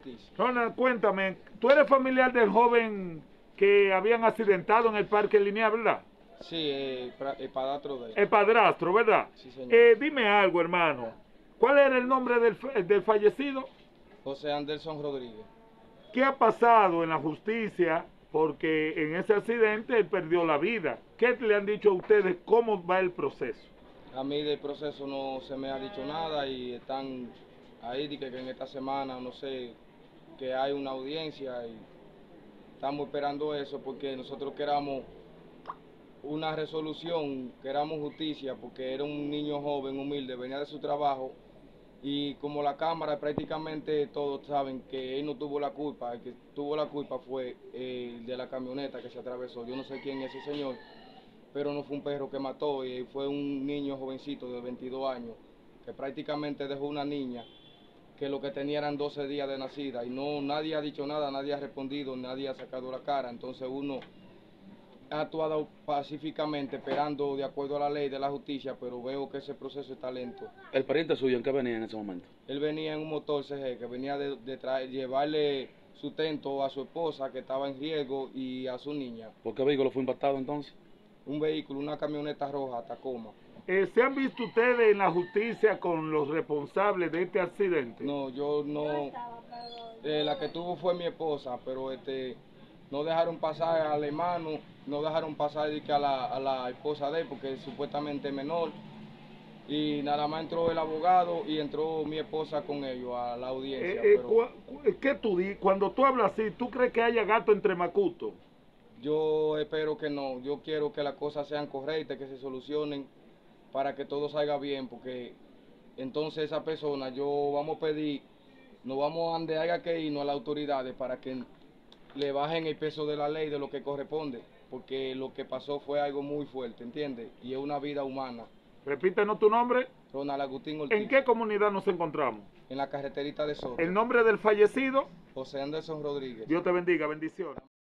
justicia. Ronald, cuéntame, tú eres familiar del joven que habían accidentado en el parque lineal, ¿verdad? Sí, el padrastro de él. El padrastro, ¿verdad? Sí, señor. Dime algo, hermano. ¿Cuál era el nombre del fallecido? José Anderson Rodríguez. ¿Qué ha pasado en la justicia? Porque en ese accidente él perdió la vida. ¿Qué le han dicho a ustedes? ¿Cómo va el proceso? A mí del proceso no se me ha dicho nada y están ahí, que en esta semana, no sé, que hay una audiencia y estamos esperando eso porque nosotros queramos una resolución, queramos justicia porque era un niño joven, humilde, venía de su trabajo y como la cámara prácticamente todos saben que él no tuvo la culpa, el que tuvo la culpa fue el de la camioneta que se atravesó. Yo no sé quién es ese señor, pero no fue un perro que mató, y fue un niño jovencito de 22 años que prácticamente dejó una niña que lo que tenía eran 12 días de nacida y no, nadie ha dicho nada, nadie ha respondido, nadie ha sacado la cara. Entonces uno ha actuado pacíficamente, esperando de acuerdo a la ley de la justicia, pero veo que ese proceso está lento. ¿El pariente suyo en qué venía en ese momento? Él venía en un motor CG que venía de llevarle sustento a su esposa que estaba en riesgo y a su niña. ¿Por qué vehículo fue impactado entonces? Un vehículo, una camioneta roja, Tacoma. ¿Se han visto ustedes en la justicia con los responsables de este accidente? No, yo no. La que tuvo fue mi esposa, pero no dejaron pasar al hermano, no dejaron pasar a la esposa de él porque supuestamente es menor. Y nada más entró el abogado y entró mi esposa con ellos a la audiencia. ¿Qué tú dices? Cuando tú hablas así, ¿tú crees que haya gato entre macutos? Yo espero que no. Yo quiero que las cosas sean correctas, que se solucionen para que todo salga bien, porque entonces esa persona, yo vamos a pedir, nos vamos a donde haya que irnos a las autoridades para que le bajen el peso de la ley de lo que corresponde, porque lo que pasó fue algo muy fuerte, ¿entiendes? Y es una vida humana. Repítenos tu nombre. Ronald Agustín Ortiz. ¿En qué comunidad nos encontramos? En la carreterita de Soto. ¿El nombre del fallecido? José Anderson Rodríguez. Dios te bendiga, bendiciones.